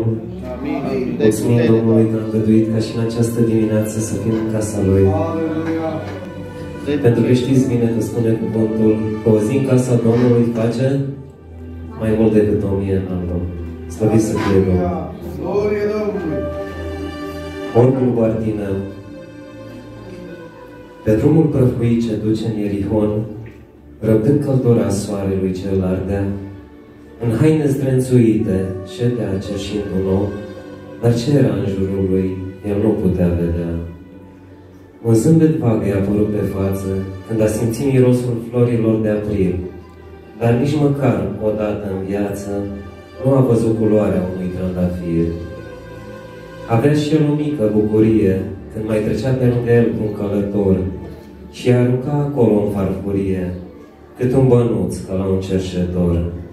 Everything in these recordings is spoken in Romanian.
Mulțumim Domnului că a îngăduit ca și în această dimineață să fim în casa Lui. Pentru că știți bine că spune cuvântul că o zi în casa Domnului face mai mult decât 1000 în an. Slăvit să fie Domnul! Orbul Bartimeu. Pe drumul prăfuit ce duce în Ierihon, răbdând căldura soarelui cel ardea, în haine zdrențuite, ședea cerșind un om, dar ce era în jurul lui, el nu putea vedea. Un zâmbet vag i-a apărut pe față, când a simțit mirosul florilor de april, dar nici măcar odată în viață nu a văzut culoarea unui trandafir. Avea și el o mică bucurie când mai trecea pe lângă el un călător și i-a arunca acolo în farfurie, cât un bănuț ca la un cerșetor.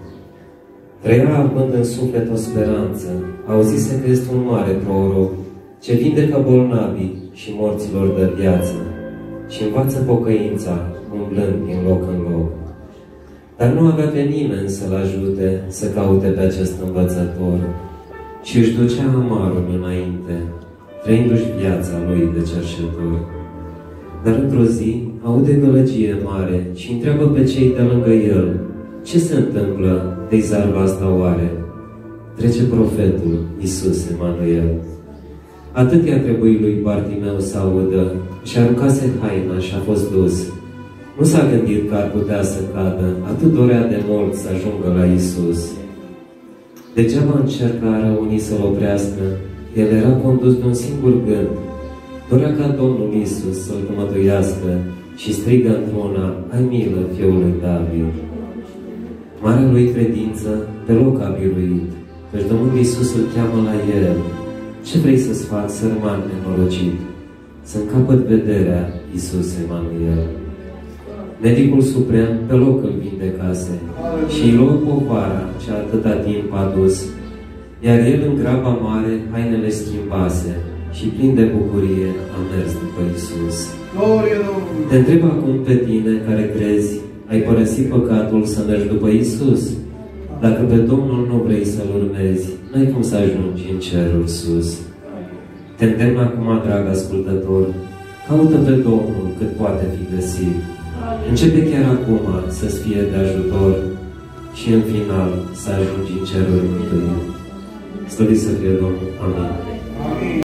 Trăia având în suflet o speranță, auzise că este un mare proroc, ce vindecă bolnavii și morților de viață și învață pocăința, umblând din loc în loc. Dar nu avea pe nimeni să-l ajute să caute pe acest învățător și își ducea amarul înainte, trăindu-și viața lui de cerșetor. Dar într-o zi aude gălăgie mare și întreabă pe cei de lângă el: ce se întâmplă de zarva asta oare? Trece profetul Iisus Emanuel. Atât i-a trebuit lui Bartimeu să audă, și aruncase haina și a fost dus. Nu s-a gândit că ar putea să cadă, atât dorea de mult să ajungă la Iisus. Degeaba încercară unii să-l oprească, el era condus de un singur gând. Dorea ca Domnul Iisus să-l mântuiască și strigă într-una: ai milă, fiul lui David. Marea lui credință pe loc a biruit, căci Domnul Iisus îl cheamă la el. Ce vrei să-ți fac, sărman nenorocit? Să-mi capăt vederea, Iisus Emanuel. Medicul suprem pe loc îl vindecase și îi luă povara ce atâta timp a dus, iar el în graba mare hainele schimbase și plin de bucurie a mers după Iisus. Te întreb acum pe tine care crezi, ai părăsit păcatul să mergi după Iisus? Dacă pe Domnul nu vrei să-L urmezi, n-ai cum să ajungi în cerul sus. Te îndemn acum, drag ascultător, caută pe Domnul cât poate fi găsit. Începe chiar acum să-ți fie de ajutor și în final să ajungi în cerul mântuit. Slăvit să fie Domnul. Amin.